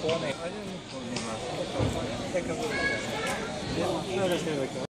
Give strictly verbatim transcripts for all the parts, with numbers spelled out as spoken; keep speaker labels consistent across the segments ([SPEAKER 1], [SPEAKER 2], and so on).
[SPEAKER 1] fome. Olha no fome lá. Até acabou. Não, não sei aqui.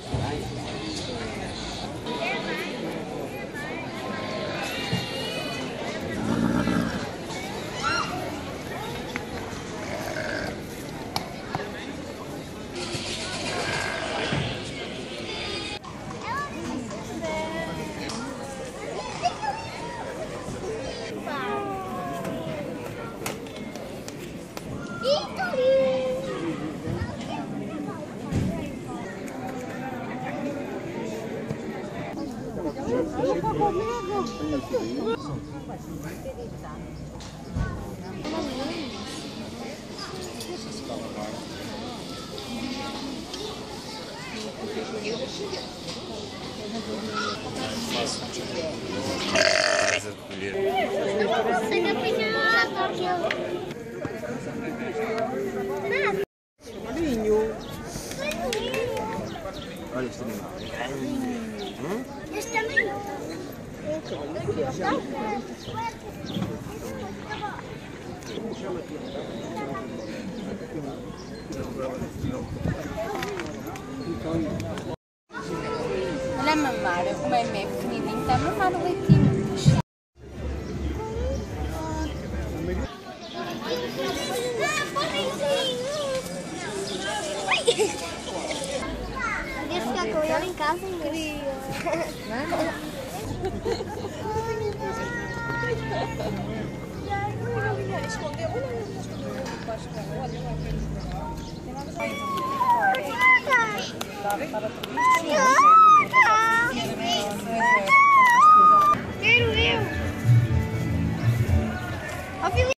[SPEAKER 2] Olha este também. Hum?
[SPEAKER 3] Este também.
[SPEAKER 4] Olha a mamar, o meme pequenininho está a mamar o leitinho.
[SPEAKER 3] Podia ficar com ele em casa e queria.
[SPEAKER 4] Escondeu, olha, escondeu debaixo da olha,
[SPEAKER 3] Quero eu! Ó,